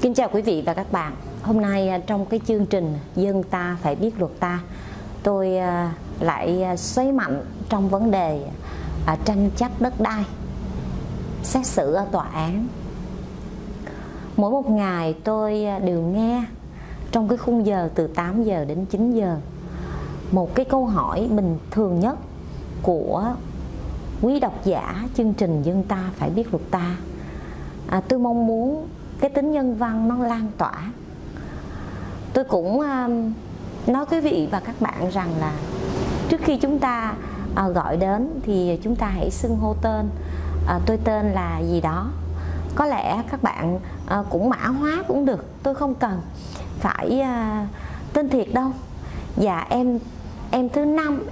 Kính chào quý vị và các bạn. Hôm nay trong cái chương trình Dân ta phải biết luật ta, tôi lại xoáy mạnh trong vấn đề tranh chấp đất đai, xét xử ở tòa án. Mỗi một ngày tôi đều nghe trong cái khung giờ từ 8 giờ đến 9 giờ một cái câu hỏi bình thường nhất của quý độc giả chương trình Dân ta phải biết luật ta. Tôi mong muốn cái tính nhân văn nó lan tỏa. Tôi cũng nói quý vị và các bạn rằng là trước khi chúng ta gọi đến thì chúng ta hãy xưng hô tên. Tôi tên là gì đó. Có lẽ các bạn cũng mã hóa cũng được. Tôi không cần phải tên thiệt đâu. Dạ em thứ Năm,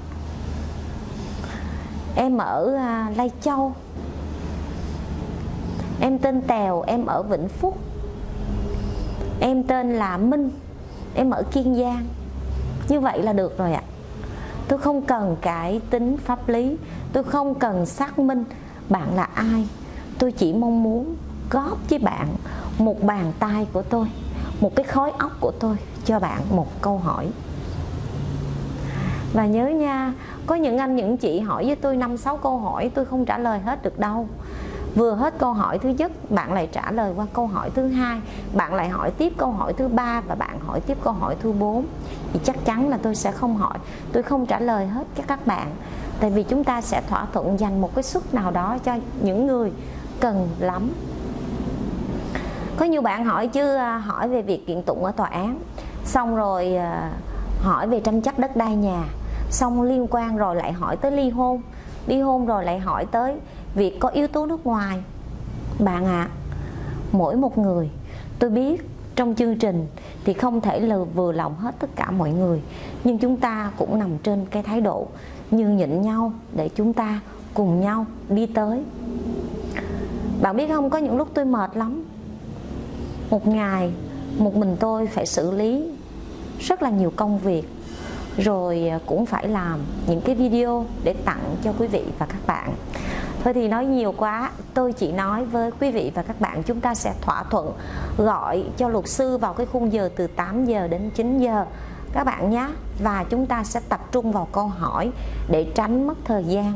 em ở Lai Châu. Em tên Tèo, em ở Vĩnh Phúc. Em tên là Minh, em ở Kiên Giang. Như vậy là được rồi ạ. Tôi không cần cái tính pháp lý, tôi không cần xác minh bạn là ai. Tôi chỉ mong muốn góp với bạn một bàn tay của tôi, một cái khối óc của tôi cho bạn một câu hỏi. Và nhớ nha, có những anh những chị hỏi với tôi 5-6 câu hỏi, tôi không trả lời hết được đâu. Vừa hết câu hỏi thứ nhất, bạn lại trả lời qua câu hỏi thứ hai, bạn lại hỏi tiếp câu hỏi thứ ba, và bạn hỏi tiếp câu hỏi thứ 4. Thì chắc chắn là tôi sẽ không hỏi, tôi không trả lời hết cho các bạn. Tại vì chúng ta sẽ thỏa thuận dành một cái suất nào đó cho những người cần lắm. Có nhiều bạn hỏi chứ, hỏi về việc kiện tụng ở tòa án, xong rồi hỏi về tranh chấp đất đai nhà, xong liên quan rồi lại hỏi tới ly hôn rồi lại hỏi tới việc có yếu tố nước ngoài. Bạn ạ, mỗi một người, tôi biết trong chương trình thì không thể là vừa lòng hết tất cả mọi người, nhưng chúng ta cũng nằm trên cái thái độ nhường nhịn nhau để chúng ta cùng nhau đi tới. Bạn biết không, có những lúc tôi mệt lắm. Một ngày một mình tôi phải xử lý rất là nhiều công việc, rồi cũng phải làm những cái video để tặng cho quý vị và các bạn. Thôi thì nói nhiều quá, tôi chỉ nói với quý vị và các bạn chúng ta sẽ thỏa thuận gọi cho luật sư vào cái khung giờ từ 8 giờ đến 9 giờ các bạn nhé. Và chúng ta sẽ tập trung vào câu hỏi để tránh mất thời gian.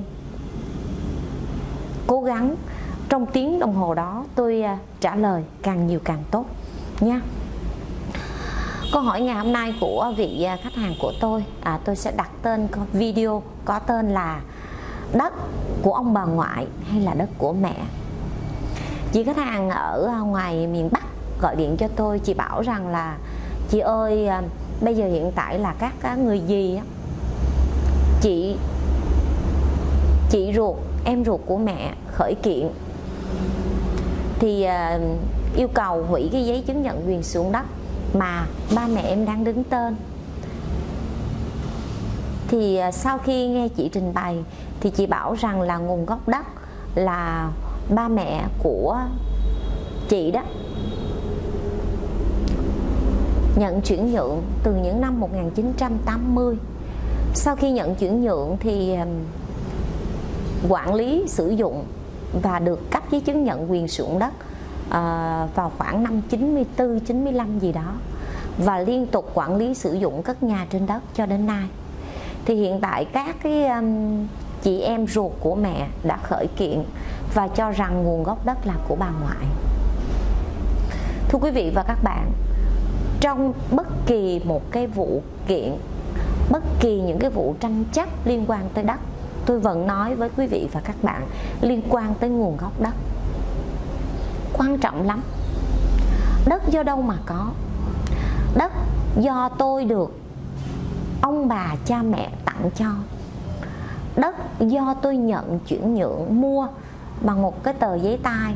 Cố gắng trong tiếng đồng hồ đó tôi trả lời càng nhiều càng tốt nha. Câu hỏi ngày hôm nay của vị khách hàng của tôi sẽ đặt tên video có tên là đất của ông bà ngoại hay là đất của mẹ. Chị khách hàng ở ngoài miền Bắc gọi điện cho tôi, chị bảo rằng là chị ơi, bây giờ hiện tại là các người dì, chị ruột, em ruột của mẹ khởi kiện thì yêu cầu hủy cái giấy chứng nhận quyền sử dụng đất mà ba mẹ em đang đứng tên. Thì sau khi nghe chị trình bày thì chị bảo rằng là nguồn gốc đất là ba mẹ của chị đó nhận chuyển nhượng từ những năm 1980. Sau khi nhận chuyển nhượng thì quản lý sử dụng và được cấp giấy chứng nhận quyền sử dụng đất vào khoảng năm 94, 95 gì đó, và liên tục quản lý sử dụng cất nhà trên đất cho đến nay. Thì hiện tại các cái chị em ruột của mẹ đã khởi kiện và cho rằng nguồn gốc đất là của bà ngoại. Thưa quý vị và các bạn, trong bất kỳ một cái vụ kiện, bất kỳ những cái vụ tranh chấp liên quan tới đất, tôi vẫn nói với quý vị và các bạn liên quan tới nguồn gốc đất. Quan trọng lắm. Đất do đâu mà có? Đất do tôi được ông bà cha mẹ tặng cho. Đất do tôi nhận chuyển nhượng mua bằng một cái tờ giấy tay,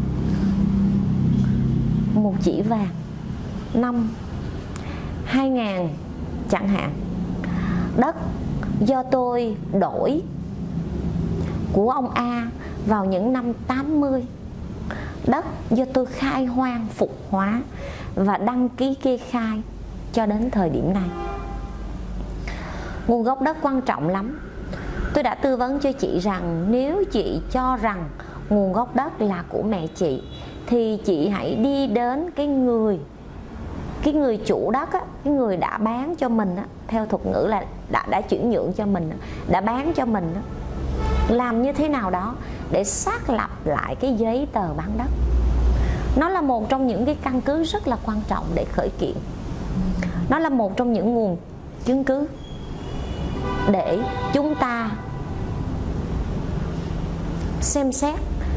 một chỉ vàng năm 2000 chẳng hạn. Đất do tôi đổi của ông A vào những năm 80. Đất do tôi khai hoang phục hóa và đăng ký kê khai cho đến thời điểm này. Nguồn gốc đất quan trọng lắm. Tôi đã tư vấn cho chị rằng nếu chị cho rằng nguồn gốc đất là của mẹ chị thì chị hãy đi đến cái người chủ đất á, cái người đã bán cho mình á, theo thuật ngữ là đã chuyển nhượng cho mình, đã bán cho mình á, làm như thế nào đó để xác lập lại cái giấy tờ bán đất. Nó là một trong những cái căn cứ rất là quan trọng để khởi kiện. Nó là một trong những nguồn chứng cứ để chúng ta xem xét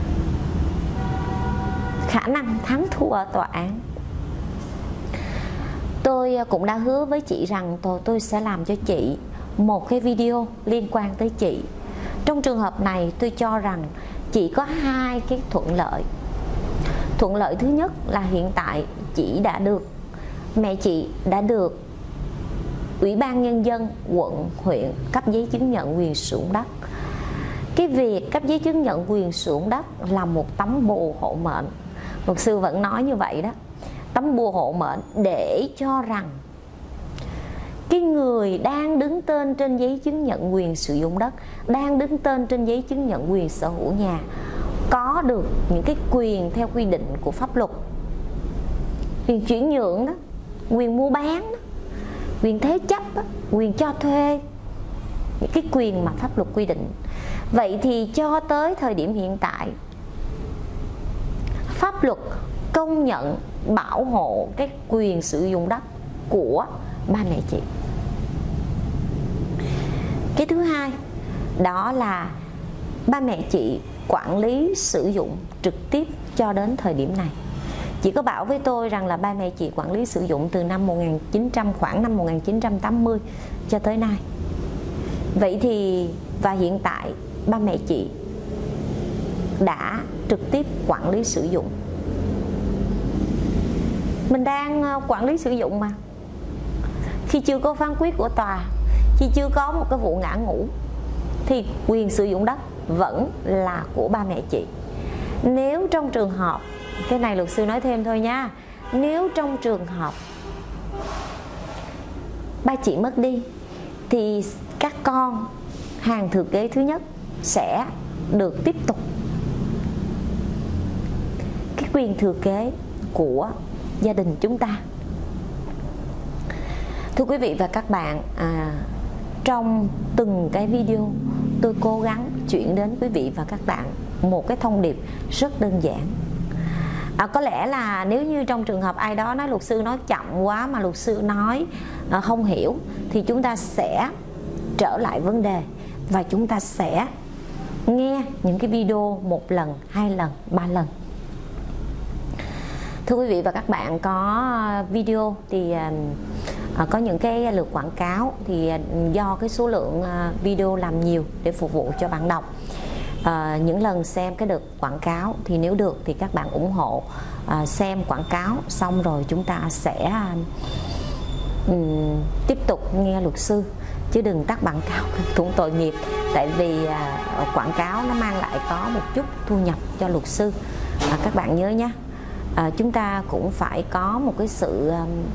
khả năng thắng thua ở tòa án. Tôi cũng đã hứa với chị rằng tôi sẽ làm cho chị một cái video liên quan tới chị. Trong trường hợp này tôi cho rằng chị có hai cái thuận lợi. Thuận lợi thứ nhất là hiện tại mẹ chị đã được Ủy ban Nhân dân quận, huyện cấp giấy chứng nhận quyền sử dụng đất. Cái việc cấp giấy chứng nhận quyền sử dụng đất là một tấm bùa hộ mệnh. Luật sư vẫn nói như vậy đó. Tấm bùa hộ mệnh để cho rằng cái người đang đứng tên trên giấy chứng nhận quyền sử dụng đất, đang đứng tên trên giấy chứng nhận quyền sở hữu nhà, có được những cái quyền theo quy định của pháp luật. Quyền chuyển nhượng đó, quyền mua bán đó, quyền thế chấp đó, quyền cho thuê, những cái quyền mà pháp luật quy định. Vậy thì cho tới thời điểm hiện tại, pháp luật công nhận bảo hộ cái quyền sử dụng đất của ba mẹ chị. Cái thứ hai đó là ba mẹ chị quản lý sử dụng trực tiếp cho đến thời điểm này. Chị có bảo với tôi rằng là ba mẹ chị quản lý sử dụng từ khoảng năm 1980 cho tới nay. Vậy thì và hiện tại ba mẹ chị đã trực tiếp quản lý sử dụng. Mình đang quản lý sử dụng mà. Khi chưa có phán quyết của tòa, khi chưa có một cái vụ ngã ngũ, thì quyền sử dụng đất vẫn là của ba mẹ chị. Nếu trong trường hợp, cái này luật sư nói thêm thôi nha, nếu trong trường hợp ba chị mất đi thì các con hàng thừa kế thứ nhất sẽ được tiếp tục cái quyền thừa kế của gia đình chúng ta. Thưa quý vị và các bạn, trong từng cái video tôi cố gắng chuyển đến quý vị và các bạn một cái thông điệp rất đơn giản. Có lẽ là nếu như trong trường hợp ai đó nói luật sư nói chậm quá mà luật sư nói không hiểu, thì chúng ta sẽ trở lại vấn đề và chúng ta sẽ nghe những cái video một lần, hai lần, ba lần. Thưa quý vị và các bạn, có video thì có những cái lượt quảng cáo, thì do cái số lượng video làm nhiều để phục vụ cho bạn đọc, những lần xem cái đợt quảng cáo thì nếu được thì các bạn ủng hộ xem quảng cáo xong rồi chúng ta sẽ tiếp tục nghe luật sư, chứ đừng tắt quảng cáo cũng tội nghiệp. Tại vì quảng cáo nó mang lại có một chút thu nhập cho luật sư. Các bạn nhớ nhé, chúng ta cũng phải có một cái sự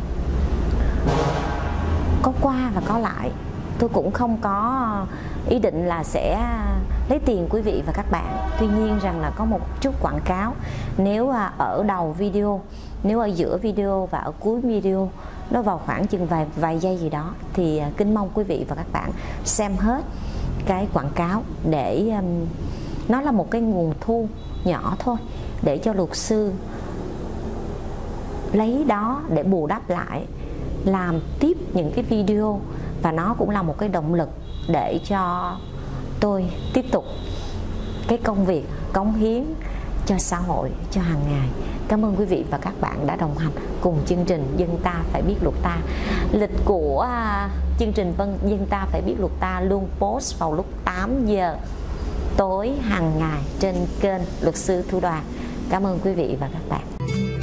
có qua và có lại. Tôi cũng không có ý định là sẽ lấy tiền quý vị và các bạn. Tuy nhiên rằng là có một chút quảng cáo. Nếu ở đầu video, nếu ở giữa video và ở cuối video nó vào khoảng chừng vài giây gì đó, thì kính mong quý vị và các bạn xem hết cái quảng cáo, để nó là một cái nguồn thu nhỏ thôi, để cho luật sư lấy đó để bù đắp lại, làm tiếp những cái video. Và nó cũng là một cái động lực để cho tôi tiếp tục cái công việc cống hiến cho xã hội, cho hàng ngày. Cảm ơn quý vị và các bạn đã đồng hành cùng chương trình Dân Ta Phải Biết Luật Ta. Lịch của chương trình Dân Ta Phải Biết Luật Ta luôn post vào lúc 8 giờ tối hàng ngày trên kênh Luật sư Thu Đoàn. Cảm ơn quý vị và các bạn.